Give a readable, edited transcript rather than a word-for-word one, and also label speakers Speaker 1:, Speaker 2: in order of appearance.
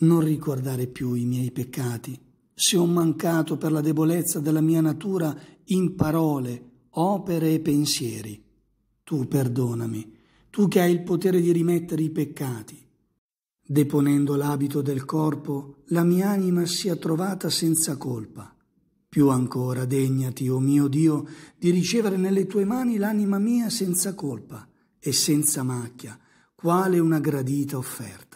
Speaker 1: Non ricordare più i miei peccati, se ho mancato per la debolezza della mia natura in parole, opere e pensieri. Tu perdonami, tu che hai il potere di rimettere i peccati. Deponendo l'abito del corpo, la mia anima sia trovata senza colpa. Più ancora degnati, o mio Dio, di ricevere nelle tue mani l'anima mia senza colpa e senza macchia, quale una gradita offerta.